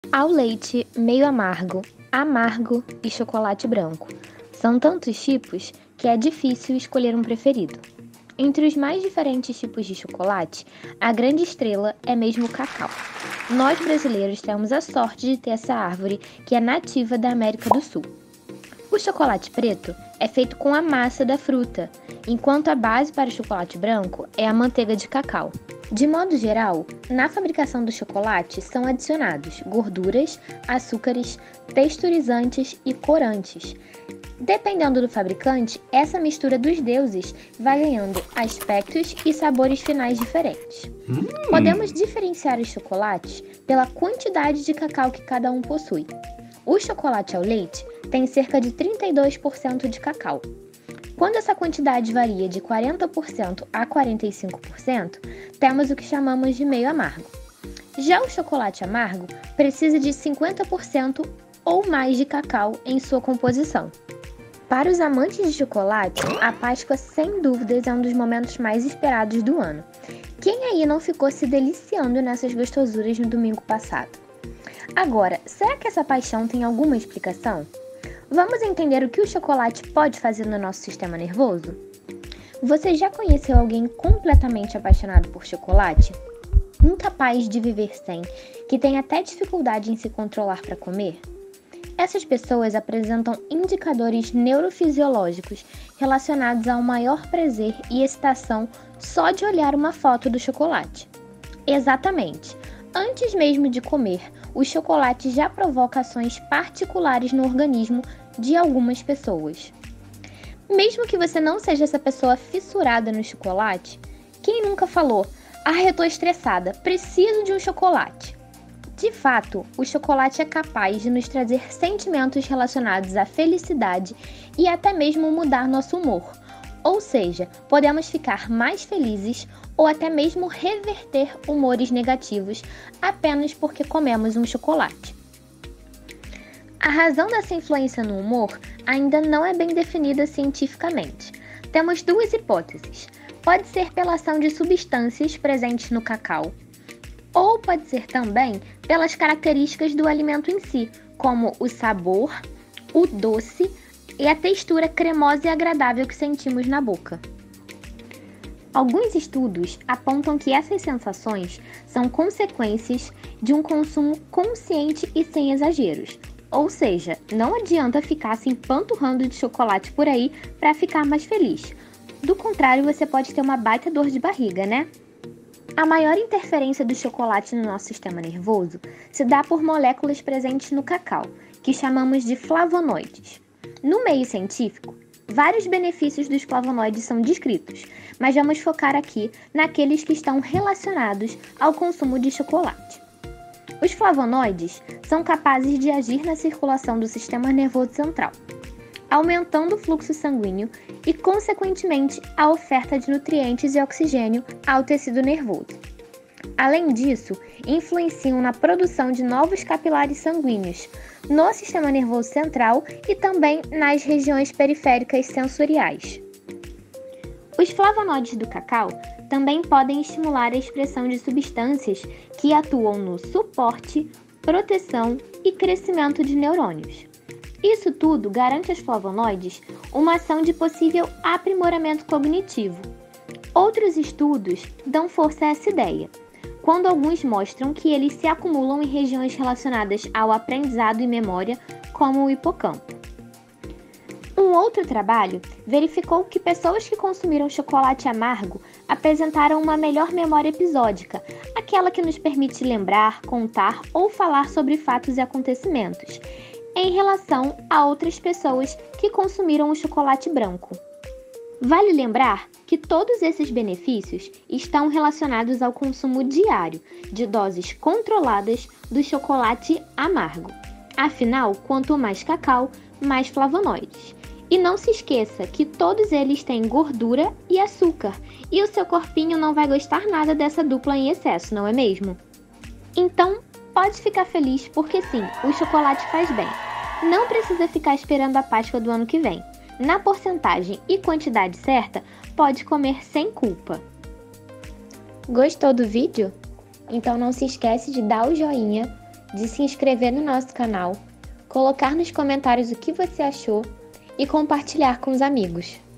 Ao leite, meio amargo, amargo e chocolate branco. São tantos tipos que é difícil escolher um preferido. Entre os mais diferentes tipos de chocolate, a grande estrela é mesmo o cacau. Nós brasileiros temos a sorte de ter essa árvore que é nativa da América do Sul. O chocolate preto é feito com a massa da fruta, enquanto a base para o chocolate branco é a manteiga de cacau. De modo geral, na fabricação do chocolate são adicionados gorduras, açúcares, texturizantes e corantes. Dependendo do fabricante, essa mistura dos deuses vai ganhando aspectos e sabores finais diferentes. Podemos diferenciar os chocolates pela quantidade de cacau que cada um possui. O chocolate ao leite tem cerca de 32% de cacau. Quando essa quantidade varia de 40% a 45%, temos o que chamamos de meio amargo. Já o chocolate amargo precisa de 50% ou mais de cacau em sua composição. Para os amantes de chocolate, a Páscoa sem dúvidas é um dos momentos mais esperados do ano. Quem aí não ficou se deliciando nessas gostosuras no domingo passado? Agora, será que essa paixão tem alguma explicação? Vamos entender o que o chocolate pode fazer no nosso sistema nervoso? Você já conheceu alguém completamente apaixonado por chocolate? Incapaz de viver sem, que tem até dificuldade em se controlar para comer? Essas pessoas apresentam indicadores neurofisiológicos relacionados ao maior prazer e excitação só de olhar uma foto do chocolate. Exatamente! Antes mesmo de comer, o chocolate já provoca ações particulares no organismo de algumas pessoas. Mesmo que você não seja essa pessoa fissurada no chocolate, quem nunca falou: eu tô estressada, preciso de um chocolate? De fato, o chocolate é capaz de nos trazer sentimentos relacionados à felicidade e até mesmo mudar nosso humor. Ou seja, podemos ficar mais felizes ou até mesmo reverter humores negativos apenas porque comemos um chocolate. A razão dessa influência no humor ainda não é bem definida cientificamente. Temos duas hipóteses. Pode ser pela ação de substâncias presentes no cacau, ou pode ser também pelas características do alimento em si, como o sabor, o doce e a textura cremosa e agradável que sentimos na boca. Alguns estudos apontam que essas sensações são consequências de um consumo consciente e sem exageros. Ou seja, não adianta ficar se empanturrando de chocolate por aí para ficar mais feliz. Do contrário, você pode ter uma baita dor de barriga, né? A maior interferência do chocolate no nosso sistema nervoso se dá por moléculas presentes no cacau, que chamamos de flavonoides. No meio científico, vários benefícios dos flavonoides são descritos, mas vamos focar aqui naqueles que estão relacionados ao consumo de chocolate. Os flavonoides são capazes de agir na circulação do sistema nervoso central, aumentando o fluxo sanguíneo e, consequentemente, a oferta de nutrientes e oxigênio ao tecido nervoso. Além disso, influenciam na produção de novos capilares sanguíneos no sistema nervoso central e também nas regiões periféricas sensoriais. Os flavonoides do cacau também podem estimular a expressão de substâncias que atuam no suporte, proteção e crescimento de neurônios. Isso tudo garante aos flavonoides uma ação de possível aprimoramento cognitivo. Outros estudos dão força a essa ideia, quando alguns mostram que eles se acumulam em regiões relacionadas ao aprendizado e memória, como o hipocampo. Um outro trabalho verificou que pessoas que consumiram chocolate amargo apresentaram uma melhor memória episódica, aquela que nos permite lembrar, contar ou falar sobre fatos e acontecimentos, em relação a outras pessoas que consumiram o chocolate branco. Vale lembrar que todos esses benefícios estão relacionados ao consumo diário de doses controladas do chocolate amargo. Afinal, quanto mais cacau, mais flavonoides. E não se esqueça que todos eles têm gordura e açúcar, e o seu corpinho não vai gostar nada dessa dupla em excesso, não é mesmo? Então, pode ficar feliz porque sim, o chocolate faz bem. Não precisa ficar esperando a Páscoa do ano que vem. Na porcentagem e quantidade certa, pode comer sem culpa. Gostou do vídeo? Então não se esquece de dar o joinha, de se inscrever no nosso canal, colocar nos comentários o que você achou e compartilhar com os amigos.